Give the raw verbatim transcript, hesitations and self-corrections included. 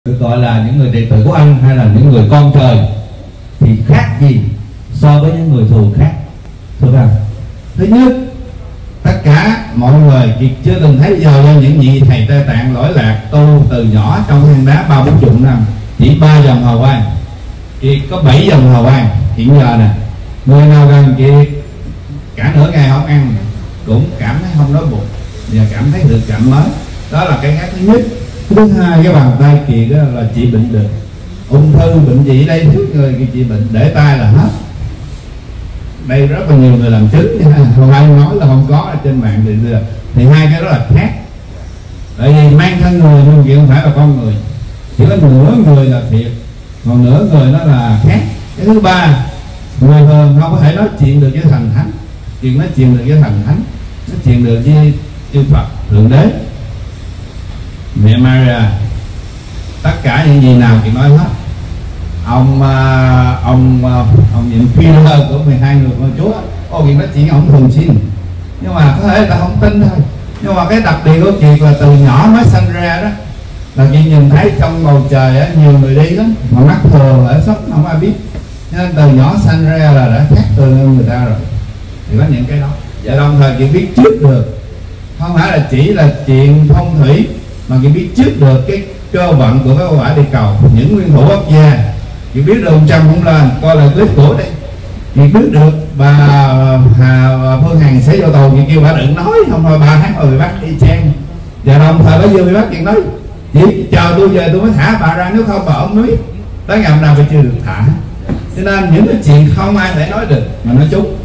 được gọi là những người đệ tử của anh hay là những người con trời thì khác gì so với những người thù khác? Thưa bạn, thứ nhất, tất cả mọi người Kiệt chưa từng thấy giờ cho những vị thầy Tây Tạng lỗi lạc tu từ nhỏ trong hang đá ba bốn chục năm, chỉ ba dòng hào quang. Kiệt có bảy dòng hào quang hiện giờ nè. Người nào gần Kiệt cả nửa ngày không ăn cũng cảm thấy không đói bụng và cảm thấy được cảm mới. Đó là cái khác thứ nhất. Thứ hai, cái bàn tay Kiệt đó là trị bệnh được. Ung thư bệnh gì đây thiếu người Kiệt trị bệnh, để tay là hết. Đây rất là nhiều người làm chứng nha, không ai nói là không có ở trên mạng thì được. Thì hai cái đó là khác. Tại vì mang thân người nhưng Kiệt không phải là con người, chỉ có nửa người là thiệt, còn nửa người nó là khác. Cái thứ ba, người thường không có thể nói chuyện được với thần thánh. Kiệt nói chuyện được với thần thánh, nói chuyện được với chư Phật thượng đế, mẹ Maria, tất cả những gì nào Kiệt nói hết. Ông ông ông nhiệm Peter của mười hai người con Chúa, ô Kiệt nói chuyện ông thường xuyên, nhưng mà có thể là không tin thôi. Nhưng mà cái đặc biệt của Kiệt là từ nhỏ mới sinh ra đó là Kiệt nhìn thấy trong bầu trời á, nhiều người đi lắm mà mắt thường ở sống không ai biết, nên từ nhỏ sinh ra là đã khác từ người ta rồi. Thì có những cái đó và đồng thời Kiệt biết trước được, không phải là chỉ là chuyện phong thủy, mà Kiệt biết trước được cái cơ vận của cái quả địa cầu, những nguyên thủ quốc gia. Kiệt biết được ông Trump không lên, coi là clip của đây. Kiệt biết được bà Hà Phương Hằng sẽ vô tù, Kiệt kêu bà đừng nói, không thôi ba tháng rồi bị bắt y chang. Và đồng thời bây giờ bị bắt, Kiệt nói chỉ chờ tôi về tôi mới thả bà ra, nếu không bà ống núi tới ngày hôm nào phải chưa được thả. Cho nên những cái chuyện không ai thể nói được mà nói chung